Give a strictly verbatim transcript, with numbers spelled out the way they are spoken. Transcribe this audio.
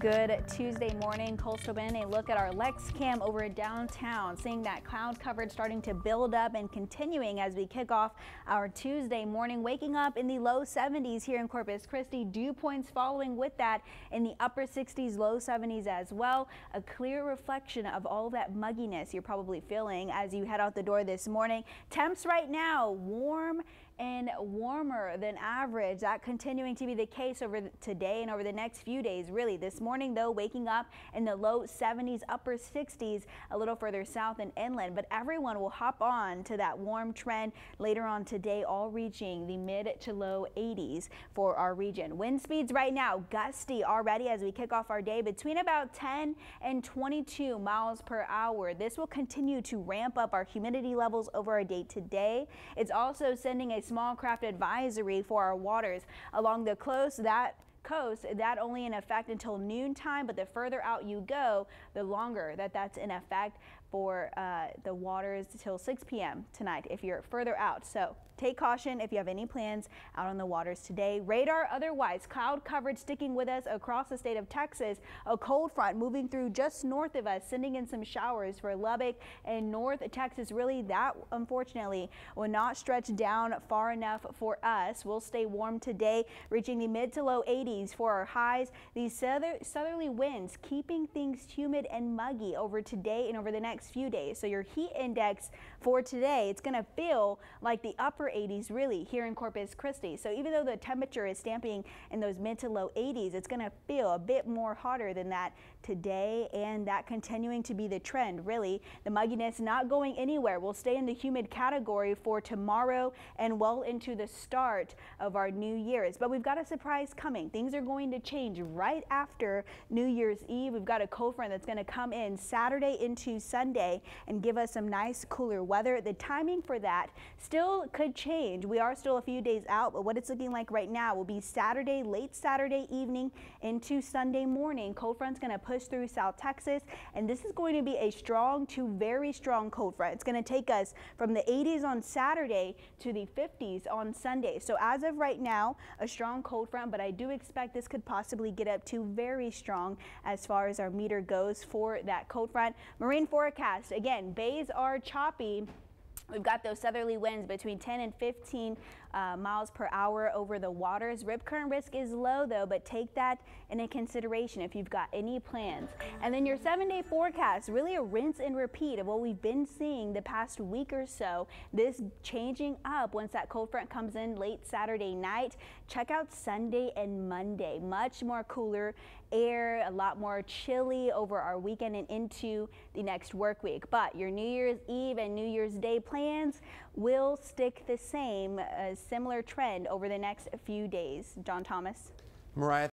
Good Tuesday morning, Coastal Bend. A look at our Lex Cam over downtown, seeing that cloud coverage starting to build up and continuing as we kick off our Tuesday morning, waking up in the low seventies here in Corpus Christi. Dew points following with that in the upper sixties, low seventies as well. A clear reflection of all that mugginess you're probably feeling as you head out the door this morning. Temps right now warm and warmer than average. That continuing to be the case over today and over the next few days. Really, this morning though, waking up in the low seventies, upper sixties, a little further south and inland. But everyone will hop on to that warm trend later on today, all reaching the mid to low eighties for our region. Wind speeds right now gusty already as we kick off our day between about ten and twenty-two miles per hour. This will continue to ramp up our humidity levels over our day today. It's also sending a small craft advisory for our waters along the coast. That coast that only in effect until noontime, but the further out you go, the longer that that's in effect for uh, the waters till six p m tonight if you're further out. So take caution if you have any plans out on the waters today. Radar otherwise, cloud coverage sticking with us across the state of Texas. A cold front moving through just north of us, sending in some showers for Lubbock and North Texas. Really, that unfortunately will not stretch down far enough for us. We'll stay warm today, reaching the mid to low eighties for our highs. These souther southerly winds keeping things humid and muggy over today and over the next few days. So your heat index for today, it's going to feel like the upper eighties really here in Corpus Christi. So even though the temperature is stamping in those mid to low eighties, it's going to feel a bit more hotter than that today, and that continuing to be the trend. Really, the mugginess not going anywhere. We'll stay in the humid category for tomorrow and well into the start of our New Year's. But we've got a surprise coming. Things are going to change right after New Year's Eve. We've got a cold front that's going to come in Saturday into Sunday and give us some nice cooler weather. The timing for that still could change. We are still a few days out, but what it's looking like right now will be Saturday, late Saturday evening into Sunday morning. Cold front's going to push through South Texas, and this is going to be a strong to very strong cold front. It's going to take us from the eighties on Saturday to the fifties on Sunday. So as of right now, a strong cold front, but I do expect this could possibly get up to very strong as far as our meter goes for that cold front. Marine forecast. Again, bays are choppy. We've got those southerly winds between ten and fifteen uh, miles per hour over the waters. Rip current risk is low though, but take that into consideration if you've got any plans. And then your seven day forecast, really a rinse and repeat of what we've been seeing the past week or so. This changing up once that cold front comes in late Saturday night. Check out Sunday and Monday. Much more cooler air, a lot more chilly over our weekend and into the next work week. But your New Year's Eve and New Year's Day plans Plans will stick the same, a similar trend over the next few days. John Thomas. Mariah.